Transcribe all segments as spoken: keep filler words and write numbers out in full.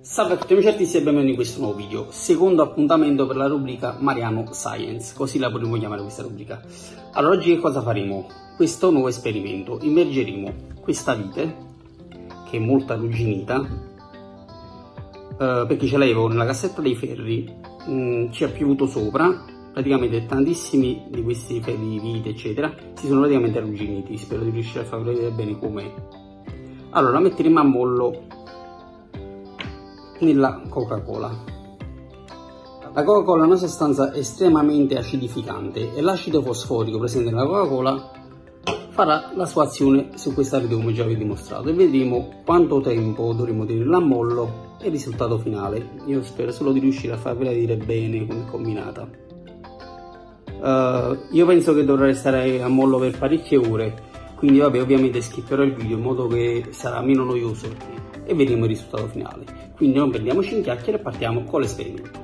Salve a tutti amici artisti e benvenuti in questo nuovo video, secondo appuntamento per la rubrica Mariano Science, così la potremmo chiamare questa rubrica. Allora, oggi che cosa faremo? Questo nuovo esperimento: immergeremo questa vite, che è molto arrugginita, eh, perché ce l'avevo nella cassetta dei ferri, mh, ci ha piovuto sopra, praticamente tantissimi di questi ferri di vite eccetera si sono praticamente arrugginiti. Spero di riuscire a farvi vedere bene com'è. Allora, la metteremo a mollo nella Coca-Cola. La Coca-Cola è una sostanza estremamente acidificante e l'acido fosforico presente nella Coca-Cola farà la sua azione su questa vite, come già vi ho dimostrato, e vedremo quanto tempo dovremo tenerla a mollo e il risultato finale. Io spero solo di riuscire a farvela vedere bene come è combinata. Uh, io penso che dovrà restare a mollo per parecchie ore, quindi vabbè, ovviamente skipperò il video in modo che sarà meno noioso e vedremo il risultato finale. Quindi non perdiamoci in chiacchiere e partiamo con l'esperimento.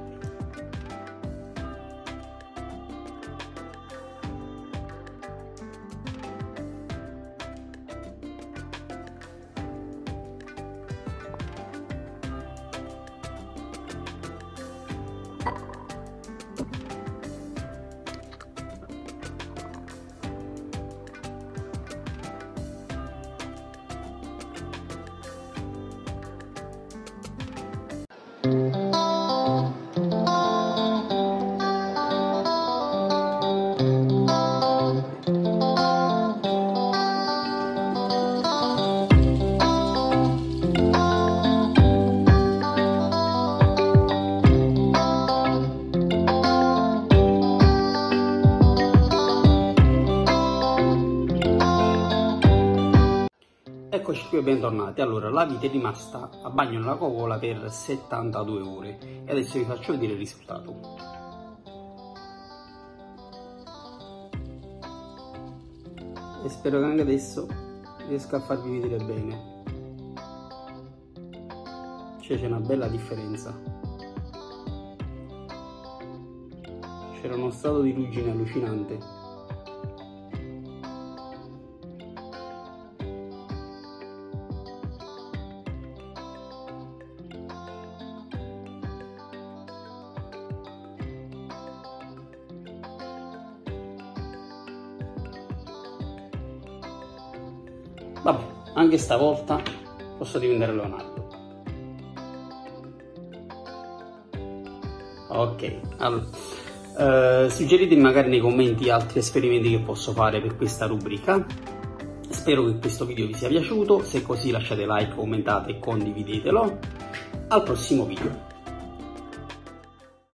Eccoci qui, bentornati. Allora, la vite è rimasta a bagno nella Coca-Cola per settantadue ore e adesso vi faccio vedere il risultato. E spero che anche adesso riesca a farvi vedere bene. Cioè, c'è una bella differenza. C'era uno strato di ruggine allucinante. Vabbè, anche stavolta posso diventare Leonardo. Ok, allora, eh, suggeritemi magari nei commenti altri esperimenti che posso fare per questa rubrica. Spero che questo video vi sia piaciuto, se è così lasciate like, commentate e condividetelo. Al prossimo video.